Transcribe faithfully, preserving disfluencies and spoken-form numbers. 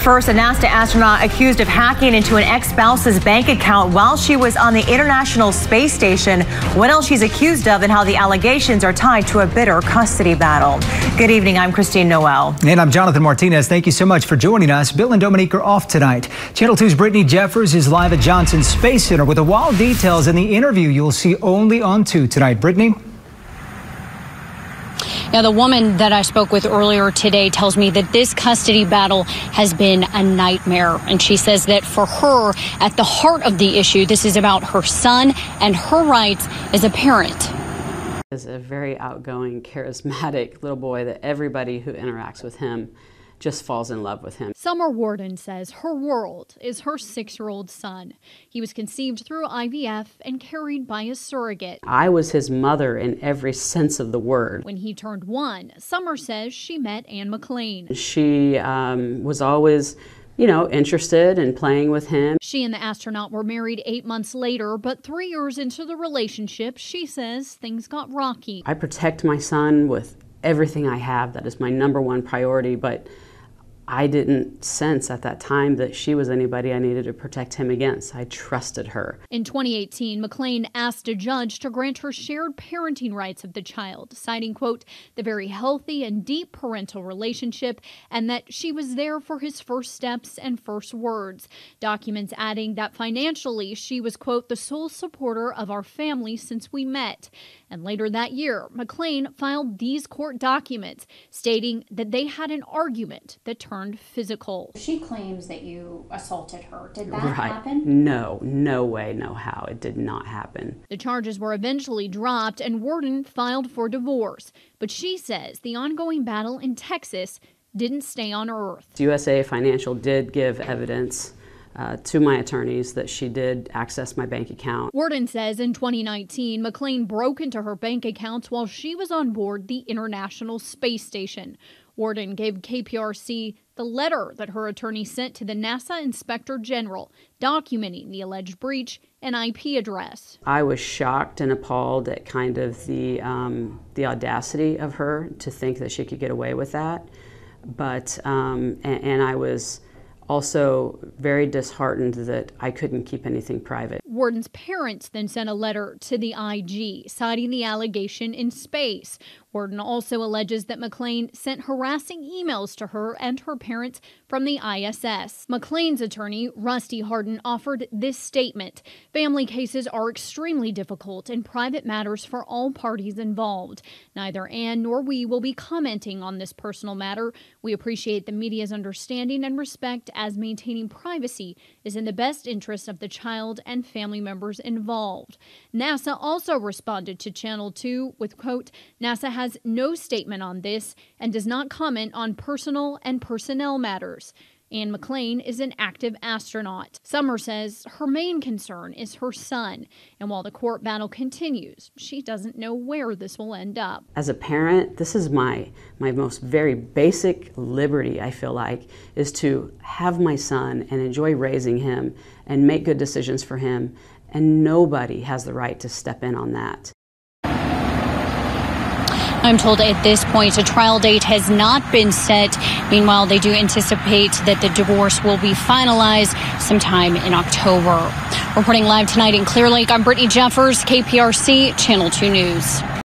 First, a NASA astronaut accused of hacking into an ex-spouse's bank account while she was on the International Space Station. What else she's accused of and how the allegations are tied to a bitter custody battle. Good evening. I'm Christine Noel. And I'm Jonathan Martinez. Thank you so much for joining us. Bill and Dominique are off tonight. Channel two's Brittany Jeffers is live at Johnson Space Center with the wild details in the interview you'll see only on two tonight. Brittany? Now, the woman that I spoke with earlier today tells me that this custody battle has been a nightmare. And she says that for her, at the heart of the issue, this is about her son and her rights as a parent. Is a very outgoing, charismatic little boy that everybody who interacts with him just falls in love with him. Summer Warden says her world is her six-year-old son. He was conceived through I V F and carried by a surrogate. I was his mother in every sense of the word. When he turned one, Summer says she met Ann McLean. She um, was always, you know, interested in playing with him. She and the astronaut were married eight months later, but three years into the relationship, she says things got rocky. I protect my son with everything I have. That is my number one priority, but I didn't sense at that time that she was anybody I needed to protect him against. I trusted her. In twenty eighteen, McLean asked a judge to grant her shared parenting rights of the child, citing, quote, the very healthy and deep parental relationship and that she was there for his first steps and first words. Documents adding that financially she was, quote, the sole supporter of our family since we met. And later that year, McLean filed these court documents stating that they had an argument that turned physical. She claims that you assaulted her. Did that right. happen? No, no way, no how. It did not happen. The charges were eventually dropped and Warden filed for divorce. But she says the ongoing battle in Texas didn't stay on Earth. U S A Financial did give evidence Uh, to my attorneys that she did access my bank account. Warden says in twenty nineteen, McLean broke into her bank accounts while she was on board the International Space Station. Warden gave K P R C the letter that her attorney sent to the NASA Inspector General documenting the alleged breach and I P address. I was shocked and appalled at kind of the, um, the audacity of her to think that she could get away with that. But, um, and, and I was also very disheartened that I couldn't keep anything private. Warden's parents then sent a letter to the I G citing the allegation in space. Warden also alleges that McLean sent harassing emails to her and her parents from the I S S. McLean's attorney, Rusty Harden, offered this statement. Family cases are extremely difficult and private matters for all parties involved. Neither Ann nor we will be commenting on this personal matter. We appreciate the media's understanding and respect as maintaining privacy is in the best interest of the child and family members involved. NASA also responded to Channel two with, quote, NASA has has no statement on this and does not comment on personal and personnel matters. Ann McLean is an active astronaut. Summer says her main concern is her son, and while the court battle continues, she doesn't know where this will end up. As a parent, this is my, my most very basic liberty, I feel like, is to have my son and enjoy raising him and make good decisions for him, and nobody has the right to step in on that. I'm told at this point a trial date has not been set. Meanwhile, they do anticipate that the divorce will be finalized sometime in October. Reporting live tonight in Clear Lake, I'm Brittany Jeffers, K P R C, Channel two News.